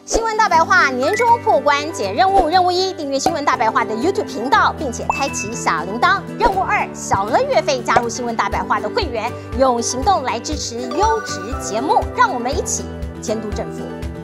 新闻大白话年终破关解任务，任务1订阅新闻大白话的 YouTube 频道，并且开启小铃铛。任务2小额月费加入新闻大白话的会员，用行动来支持优质节目，让我们一起监督政府。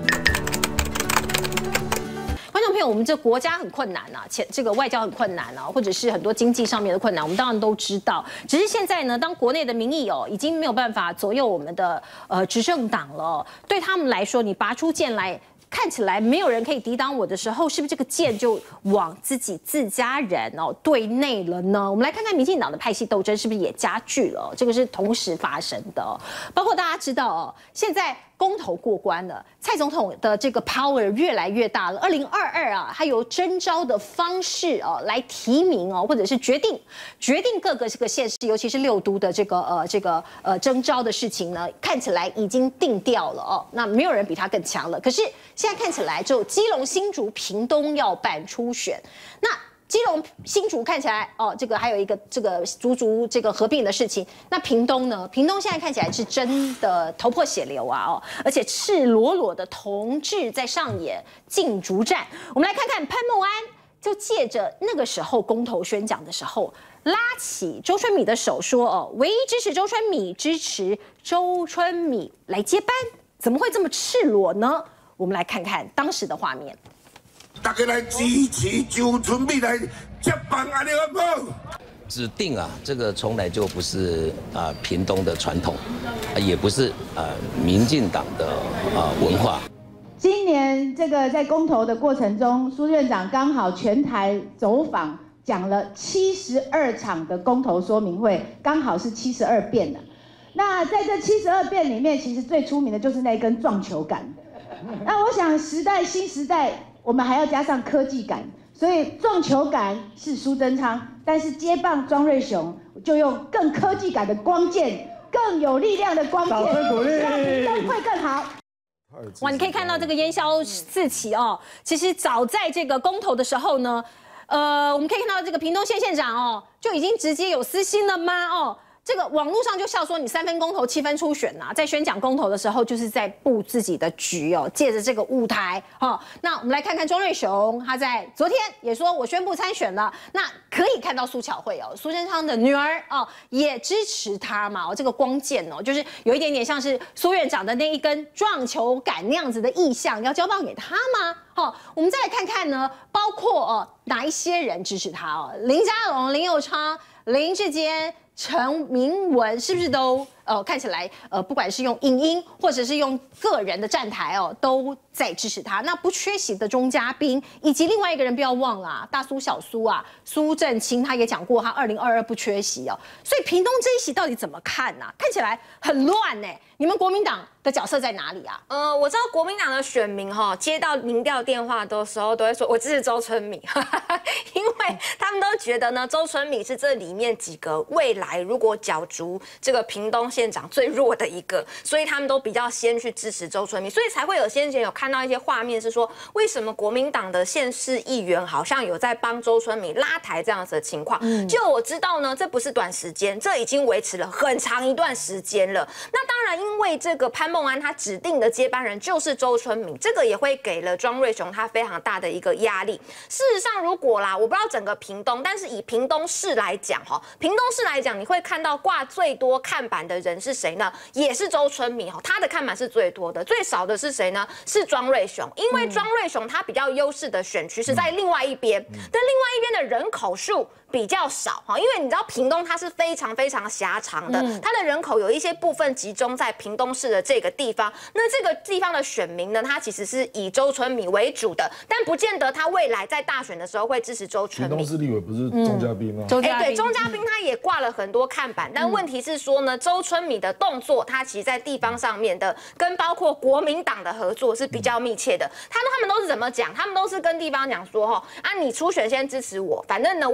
观众朋友，我们这国家很困难啊，这个外交很困难啊，或者是很多经济上面的困难，我们当然都知道。只是现在呢，当国内的民意已经没有办法左右我们的执政党了，对他们来说，你拔出剑来。看起来没有人可以抵挡我的时候，是不是这个剑就往自家人对内了呢？我们来看看民进党的派系斗争是不是也加剧了？这个是同时发生的。包括大家知道现在公投过关了，蔡总统的这个 power 越来越大了。2022啊，他由征召的方式来提名或者是决定各个这个县市，尤其是6都的这个征召的事情呢，看起来已经定调了那没有人比他更强了。可是现在看起来，只有基隆、新竹、屏东要办初选。那基隆、新竹看起来这个还有一个这个竹这个合并的事情。那屏东呢？屏东现在看起来是真的头破血流而且赤裸裸的同志在上演竞逐战。我们来看看潘孟安就借着那个时候公投宣讲的时候，拉起周春米的手说唯一支持周春米，支持周春米来接班，怎么会这么赤裸呢？我们来看看当时的画面。 大家来支持周春米来接班，安尼好不好？ 指定这个从来就不是屏东的传统，也不是民进党的文化。 今年这个在公投的过程中，苏院长刚好全台走访，讲了72场的公投说明会，刚好是72遍了。那在这72遍里面，其实最出名的就是那根撞球杆。那我想新时代，我们还要加上科技感，所以撞球杆是苏贞昌，但是接棒庄瑞雄就用更科技感的光剑，更有力量的光剑，让屏东会更好。 哇，你可以看到这个烟消四起其实早在这个公投的时候呢，我们可以看到这个屏东县县长就已经直接有私心了吗？这个网络上就笑说你3分公投7分初选在宣讲公投的时候，就是在布自己的局借着这个舞台那我们来看看庄瑞雄，他在昨天也说我宣布参选了。那可以看到苏巧慧苏贞昌的女儿也支持他嘛这个光剑就是有一点点像是苏院长的那一根撞球杆那样子的意象，要交棒给他吗？我们再来看看呢，包括哪一些人支持他林佳龙、林右昌、林志坚、陈明文是不是都看起来不管是用影音或者是用个人的站台都在支持他。那不缺席的钟嘉宾以及另外一个人不要忘了大苏小苏苏正清他也讲过他2022不缺席所以屏东这一席到底怎么看看起来很乱你们国民党的角色在哪里我知道国民党的选民接到民调电话的时候都会说我支持周春米因为他们都觉得呢周春米是这里面几个未来如果角逐这个屏东县长最弱的一个，所以他们都比较先去支持周春米，所以才会有先前有看到一些画面是说，为什么国民党的县市议员好像有在帮周春米拉抬这样子的情况？就我知道呢，这不是短时间，这已经维持了很长一段时间了。那当然，因为这个潘孟安他指定的接班人就是周春米，这个也会给了庄瑞雄他非常大的一个压力。事实上，如果我不知道整个屏东，但是以屏东市来讲屏东市来讲，你会看到挂最多看板的人是谁呢？也是周春米他的看板是最多的，最少的是谁呢？是庄瑞雄，因为庄瑞雄他比较优势的选区是在另外一边，但另外一边的人口数比较少因为你知道屏东它是非常非常狭长的，它的人口有一些部分集中在屏东市的这个地方，那这个地方的选民呢，他其实是以周春米为主的，但不见得他未来在大选的时候会支持周春米。 屏东市立委不是钟嘉宾吗？ 对，钟嘉宾他也挂了很多看板，但问题是说呢，周春米的动作，他其实在地方上面的跟包括国民党的合作是比较密切的。他们都是怎么讲？他们都是跟地方讲说你初选先支持我，反正呢我也知道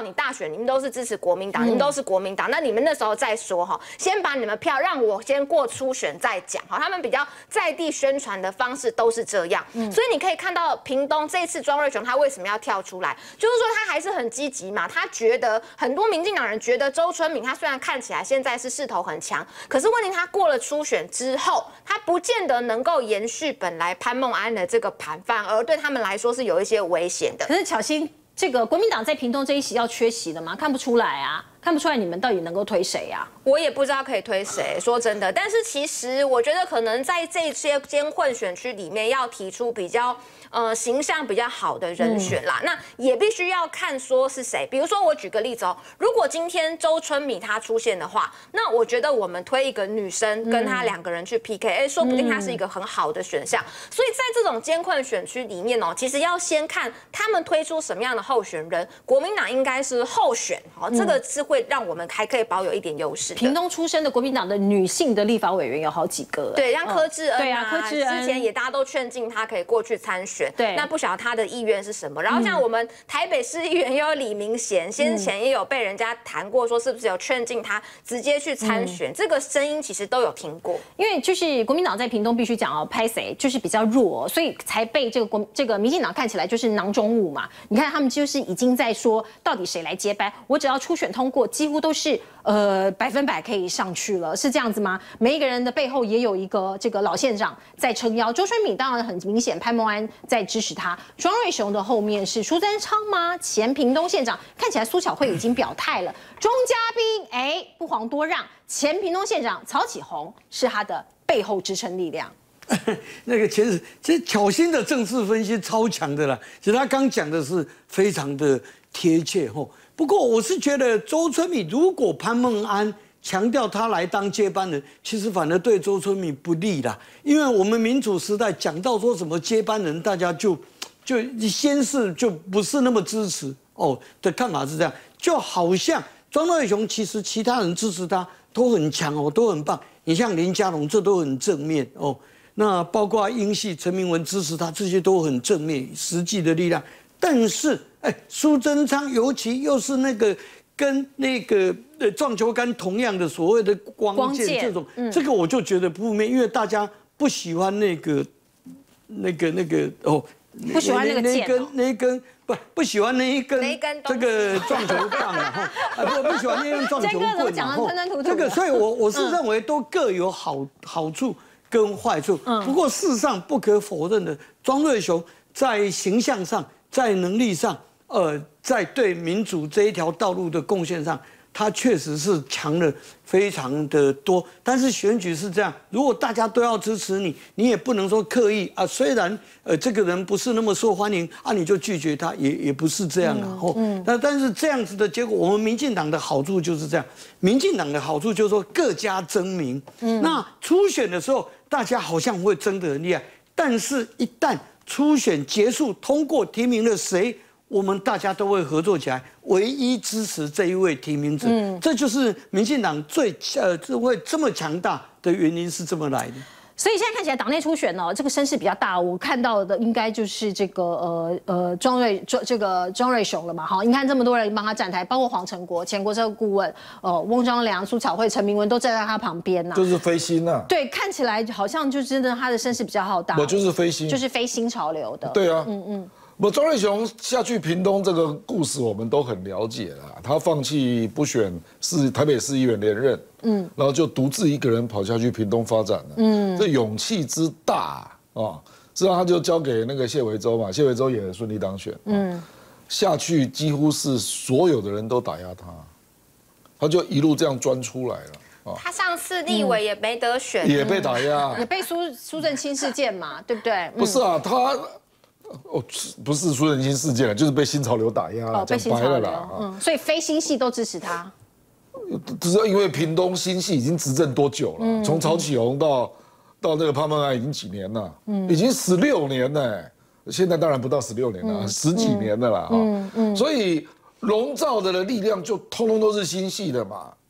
你大选你们都是支持国民党，你们都是国民党，那你们那时候再说哈，先把你们票让我先过初选再讲哈。他们比较在地宣传的方式都是这样，所以你可以看到屏东这一次庄瑞雄他为什么要跳出来，就是说他还是很积极嘛，他觉得很多民进党人觉得周春敏他虽然看起来现在是势头很强，可是问题他过了初选之后，他不见得能够延续本来潘孟安的这个盘，反而对他们来说是有一些危险的。 可是巧芯，这个国民党在屏东这一席要缺席的吗？看不出来啊，看不出来你们到底能够推谁啊？ 我也不知道可以推谁，说真的。但是其实我觉得可能在这些间混选区里面，要提出比较形象比较好的人选啦，那也必须要看说是谁。比如说我举个例子哦，如果今天周春米她出现的话，那我觉得我们推一个女生跟她2个人去 PK， 说不定她是一个很好的选项。所以在这种艰困选区里面哦，其实要先看他们推出什么样的候选人。国民党应该是候选，这个是会让我们还可以保有一点优势。 屏东出身的国民党的女性的立法委员有好几个， 对，像柯志恩对啊，柯志恩之前也大家都劝进她可以过去参选。 对， 那不晓得他的意愿是什么。然后像我们台北市议员又有李明贤，先前也有被人家谈过，说是不是有劝进他直接去参选，这个声音其实都有听过。 因为就是国民党在屏东必须讲哦，拍谁就是比较弱，所以才被这个民进党看起来就是囊中物嘛。你看他们就是已经在说到底谁来接班，我只要初选通过，几乎都是100%可以上去了，是这样子吗？每一个人的背后也有一个这个老县长在撑腰。周春米当然很明显，潘孟安在支持他。庄瑞雄的后面是苏贞昌吗？前屏东县长，看起来苏巧慧已经表态了。钟嘉宾不遑多让，前屏东县长曹启宏是他的背后支撑力量。 那个其实巧芯的政治分析超强的啦，其实他刚讲的是非常的贴切吼。不过我是觉得周春米如果潘孟安强调他来当接班人，其实反而对周春米不利啦，因为我们民主时代讲到说什么接班人，大家就先是就不是那么支持哦的看法是这样，就好像庄瑞雄其实其他人支持他都很强哦，都很棒。你像林佳龙，这都很正面哦。那包括英系陈明文支持他，这些都很正面实际的力量。但是，苏贞昌尤其又是那个跟那个撞球杆同样的所谓的光剑这种，这个我就觉得负面，因为大家不喜欢那个哦。 不喜欢那个剑那一根不喜欢那一根这个撞球棒啊，不喜欢那根撞球棍啊，这个，所以我是认为都各有好处跟坏处。不过事实上不可否认的，庄瑞雄在形象上、在能力上，在对民主这一条道路的贡献上，他确实是强了非常的多。但是选举是这样，如果大家都要支持你，你也不能说刻意啊。虽然这个人不是那么受欢迎啊，你就拒绝他，也不是这样啊。但是这样子的结果，我们民进党的好处就是这样。民进党的好处就是说各家争鸣。那初选的时候，大家好像会争得很厉害，但是一旦初选结束，通过提名了谁，我们大家都会合作起来，唯一支持这一位提名者。这就是民进党会这么强大的原因是这么来的。 所以现在看起来党内初选这个声势比较大，我看到的应该就是这个庄瑞雄了嘛，哈，你看这么多人帮他站台，包括黄成国前国策顾问，翁章良、苏巧慧、陈明文都站在他旁边呐， 就是飞星呐。 对，看起来好像就真的他的声势比较浩大。 我就是飞星， 就是非新潮流的。 对啊，庄瑞雄下去屏东这个故事我们都很了解啦。他放弃不选台北市议员连任，然后就独自一个人跑下去屏东发展了，这勇气之大啊！之后他就交给那个谢维洲嘛，谢维洲也很顺利当选，下去几乎是所有的人都打压他，他就一路这样钻出来了。 他上次立委也没得选， 也被打压， 也被苏正清事件嘛，对不对？ 不是啊，他。不是苏正清事件了，就是被新潮流打压了，讲白了啦。 所以非新系都支持他。 只是因为屏东新系已经执政多久了？从曹启宏到那个潘孟安已经几年了？已经16年了。现在当然不到16年了，10几年了啦。所以笼罩的力量就通通都是新系的嘛。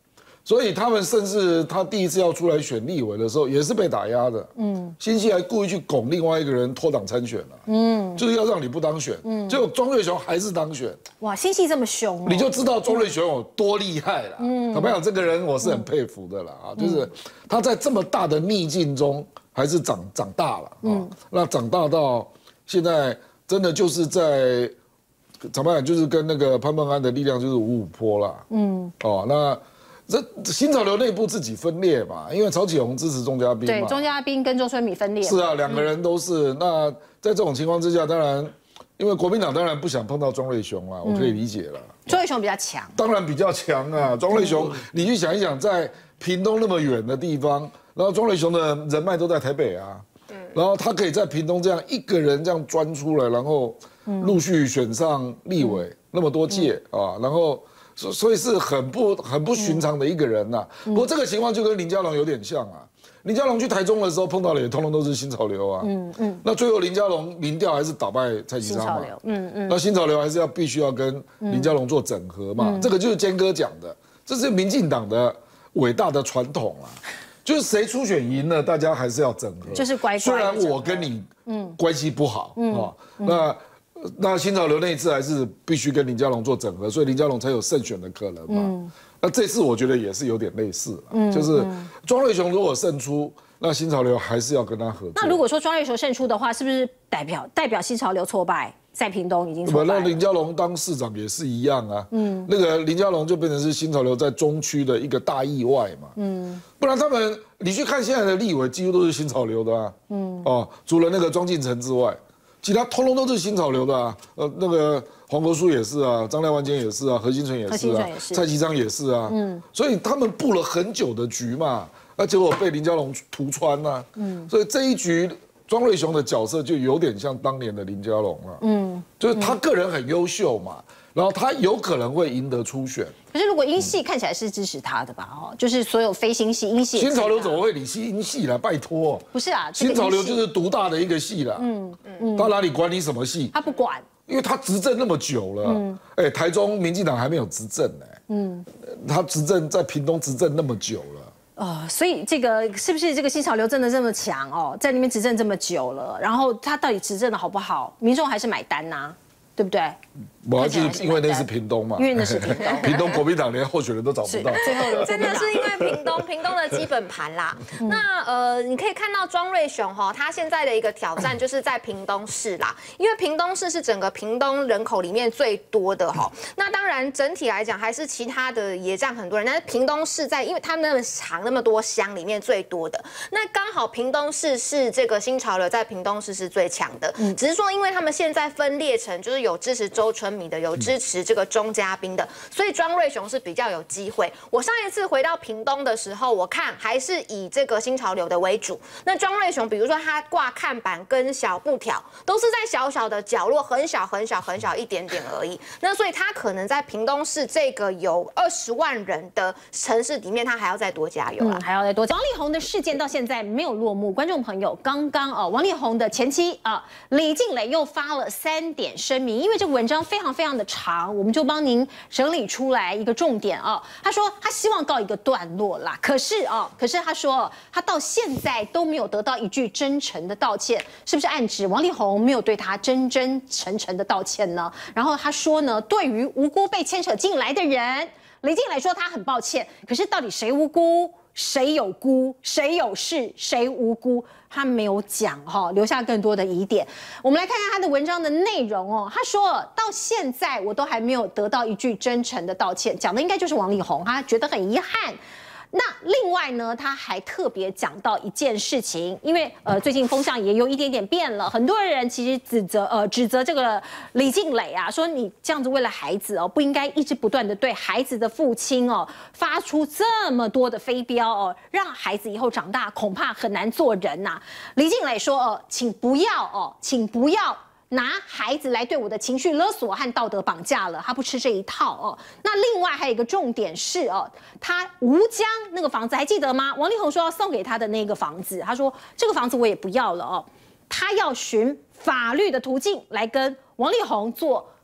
所以他们甚至他第一次要出来选立委的时候，也是被打压的。新系还故意去拱另外一个人脱党参选了。就是要让你不当选。结果庄瑞雄还是当选。 哇，新系这么凶， 你就知道庄瑞雄有多厉害了。坦白讲，这个人我是很佩服的啦啊，就是他在这么大的逆境中还是长大了啊。那长大到现在，真的就是在坦白讲，就是跟那个潘孟安的力量就是五五波啦。那。这新潮流内部自己分裂嘛，因为曹启宏支持钟嘉宾嘛， 对，钟嘉宾跟周春米分裂。 是啊，两个人都是。那在这种情况之下，当然，因为国民党当然不想碰到庄瑞雄啊，我可以理解了。 庄瑞雄比较强， 当然比较强啊。庄瑞雄，你去想一想，在屏东那么远的地方，然后庄瑞雄的人脉都在台北啊，然后他可以在屏东这样一个人这样钻出来，然后陆续选上立委那么多届啊，然后。所以是很不寻常的一个人呐。不过这个情况就跟林佳龙有点像啊。林佳龙去台中的时候碰到的也通通都是新潮流啊。那最后林佳龙民调还是打败蔡其昌嘛。那新潮流还是必须要跟林佳龙做整合嘛。这个就是坚哥讲的，这是民进党的伟大的传统啊。就是谁初选赢了，大家还是要整合。 就是乖乖。 虽然我跟你关系不好那新潮流那一次还是必须跟林佳龙做整合，所以林佳龙才有胜选的可能嘛。那这次我觉得也是有点类似，就是庄瑞雄如果胜出，那新潮流还是要跟他合作。 那如果说庄瑞雄胜出的话，是不是代表新潮流挫败？在屏东已经挫败。 那林佳龙当市长也是一样啊。那个林佳龙就变成是新潮流在中区的一个大意外嘛。不然你去看现在的立委，几乎都是新潮流的啊。除了那个庄敬诚之外。其他通通都是新潮流的啊，那个黄国书也是啊，张廖万坚也是啊，何新纯也是啊，蔡其昌也是啊，所以他们布了很久的局嘛，结果被林佳龙屠穿啊，所以这一局庄瑞雄的角色就有点像当年的林佳龙了，就是他个人很优秀嘛，然后他有可能会赢得初选。 可是如果英系看起来是支持他的吧，就是所有非新系、英系。 新潮流怎么会理英系啦？拜托， 不是啊， 新潮流就是独大的一个系啦。他哪里管你什么系？ 他不管， 因为他执政那么久了。台中民进党还没有执政呢。他执政在屏东执政那么久了。 所以这个是不是这个新潮流真的这么强在那边执政这么久了，然后他到底执政的好不好，民众还是买单呐？对不对？ 我就是因为那是屏东嘛， 因为那是屏东， 屏东国民党连候选人都找不到， 最后真的是因为屏东的基本盘啦。那你可以看到庄瑞雄他现在的一个挑战就是在屏东市啦，因为屏东市是整个屏东人口里面最多的那当然整体来讲还是其他的也占很多人，但是屏东市因为他们那么长那么多乡里面最多的，那刚好屏东市是这个新潮流在屏东市是最强的，只是说因为他们现在分裂成就是有支持周春米的，有支持这个钟嘉宾的，所以庄瑞雄是比较有机会。我上一次回到屏东的时候，我看还是以这个新潮流的为主。那庄瑞雄，比如说他挂看板跟小布条，都是在小小的角落，很小一点点而已。那所以他可能在屏东市这个有20万人的城市里面，他还要再多加油啊， 还要再多。王力宏的事件到现在没有落幕，观众朋友，刚刚王力宏的前妻李静蕾又发了3点声明，因为这个文章非常的长，我们就帮您整理出来一个重点他说他希望告一个段落啦，可是他说他到现在都没有得到一句真诚的道歉，是不是暗指王力宏没有对他真诚的道歉呢？然后他说呢，对于无辜被牵扯进来的人，李静蕾说他很抱歉，可是到底谁无辜？谁有辜？谁有事？谁无辜？他没有讲留下更多的疑点。我们来看看他的文章的内容他说到现在我都还没有得到一句真诚的道歉，讲的应该就是王力宏，他觉得很遗憾。那另外呢，他还特别讲到一件事情，因为最近风向也有一点点变了，很多人其实指责这个李静蕾说你这样子为了孩子不应该一直不断的对孩子的父亲发出这么多的飞镖让孩子以后长大恐怕很难做人呐。李静蕾说请不要拿孩子来对我的情绪勒索和道德绑架了，他不吃这一套那另外还有一个重点是他吴江那个房子还记得吗？王力宏说要送给他的那个房子，他说这个房子我也不要了他要循法律的途径来跟王力宏做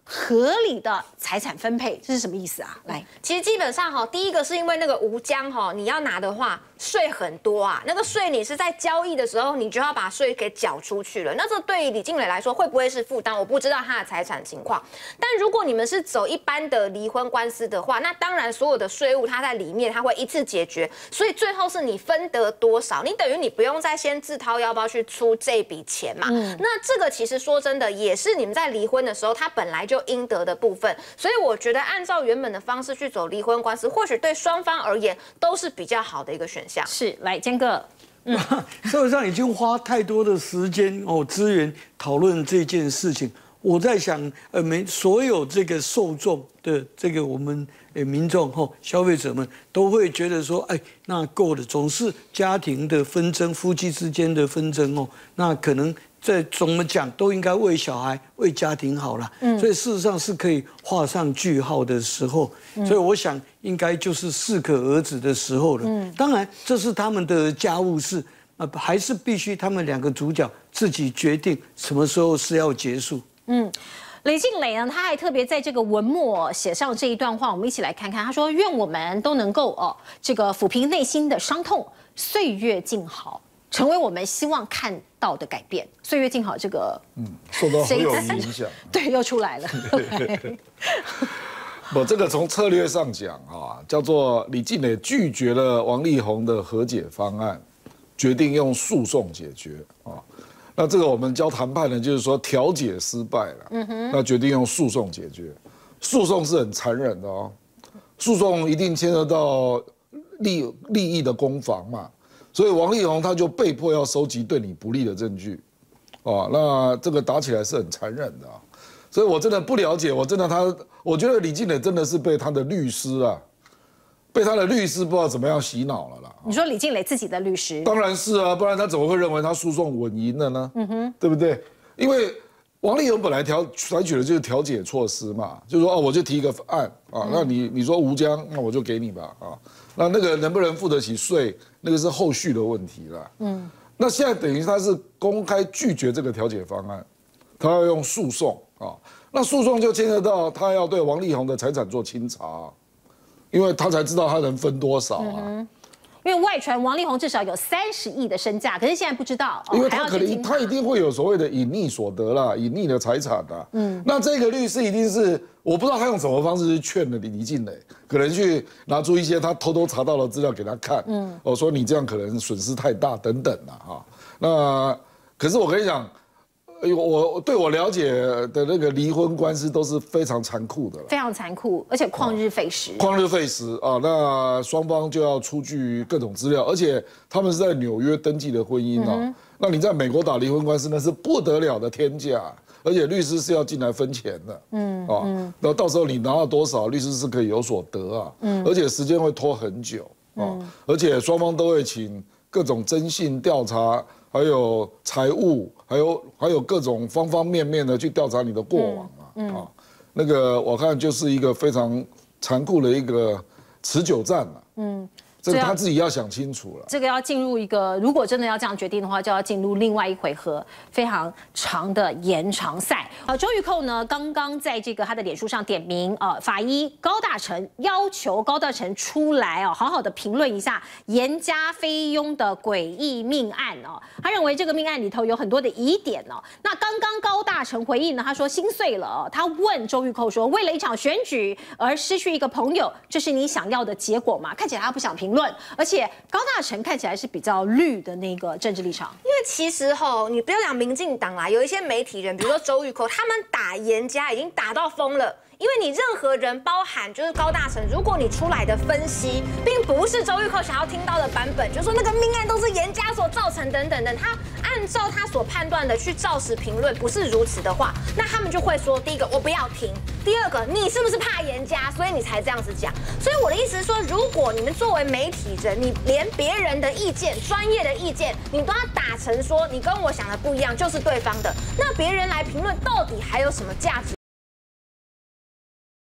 合理的财产分配，这是什么意思啊？来， 其实基本上哈，第一个是因为那个无疆哈，你要拿的话税很多啊，那个税你是在交易的时候你就要把税给缴出去了，那这对于李静蕾来说会不会是负担？我不知道他的财产情况，但如果你们是走一般的离婚官司的话，那当然所有的税务它在里面它会一次解决，所以最后是你分得多少，你等于你不用再先自掏腰包去出这笔钱嘛。那这个其实说真的也是你们在离婚的时候他本来就应得的部分，所以我觉得按照原本的方式去走离婚官司，或许对双方而言都是比较好的一个选项。 是，来坚哥， 社会上已经花太多的时间资源讨论这件事情。我在想，所有这个受众的这个我们民众消费者们都会觉得说，哎，那够了，总是家庭的纷争，夫妻之间的纷争那可能怎么讲都应该为小孩、为家庭好了。所以事实上是可以画上句号的时候。所以我想应该就是适可而止的时候了。当然这是他们的家务事，还是必须他们两个主角自己决定什么时候是要结束。 李静蕾呢，他还特别在这个文末写上这一段话，我们一起来看看。他说：“愿我们都能够这个抚平内心的伤痛，岁月静好，成为我们希望看到的改变。岁月静好，这个受到很有影响。 对，又出来了。 不，这个从策略上讲啊，叫做李静蕾拒绝了王力宏的和解方案，决定用诉讼解决啊。那这个我们教谈判呢，就是说调解失败了，那决定用诉讼解决。诉讼是很残忍的哦，诉讼一定牵涉到利益的攻防嘛，所以王力宏他就被迫要收集对你不利的证据，那这个打起来是很残忍的啊。所以我真的不了解，我觉得李静蕾真的是被他的律师不知道怎么样洗脑了啦。 你说李静蕾自己的律师？当然是啊，不然他怎么会认为他诉讼稳赢了呢？对不对？因为王力宏本来采取的就是调解措施嘛，就是说我就提一个案啊，那你说无疆，那我就给你吧啊，那个能不能付得起税，那个是后续的问题啦。那现在等于他是公开拒绝这个调解方案，他要用诉讼啊，那诉讼就牵涉到他要对王力宏的财产做清查。因为他才知道他能分多少啊。 因为外传王力宏至少有30亿的身价，可是现在不知道。 因为他一定会有所谓的隐匿所得啦，隐匿的财产啦。那这个律师一定是我不知道他用什么方式去劝了李静蕾，可能去拿出一些他偷查到的资料给他看。说你这样可能损失太大等等啦哈。那可是我跟你讲。对我了解的那个离婚官司都是非常残酷的， 非常残酷，而且旷日费时。 旷日费时啊，那双方就要出具各种资料，而且他们是在纽约登记的婚姻啊。那你在美国打离婚官司那是不得了的天价，而且律师是要进来分钱的。那到时候你拿到多少，律师是可以有所得啊。而且时间会拖很久啊，而且双方都会请各种征信调查。还有财务，还有各种方方面面的去调查你的过往啊，那个我看就是一个非常残酷的一个持久战了。这个他自己要想清楚了。 这个要进入一个，如果真的要这样决定的话，就要进入另外一回合非常长的延长赛。周玉蔻呢，刚刚在这个他的脸书上点名法医高大成，要求高大成出来好好的评论一下严家菲佣的诡异命案他认为这个命案里头有很多的疑点那刚刚高大成回应呢，他说心碎了他问周玉蔻说，为了一场选举而失去一个朋友，这是你想要的结果吗？看起来他不想评论。而且高大成看起来是比较绿的那个政治立场， 因为其实你不要讲民进党啦，有一些媒体人，比如说周玉蔻，他们打严家已经打到疯了。因为你任何人，包含就是高大成，如果你出来的分析，并不是周玉蔻想要听到的版本，就说那个命案都是严家所造成等等等，他按照他所判断的去照实评论，不是如此的话，那他们就会说，第一个我不要听，第二个你是不是怕严家，所以你才这样子讲。所以我的意思是说，如果你们作为媒体人，你连别人的意见、专业的意见，你都要打成说你跟我想的不一样，就是对方的，那别人来评论到底还有什么价值？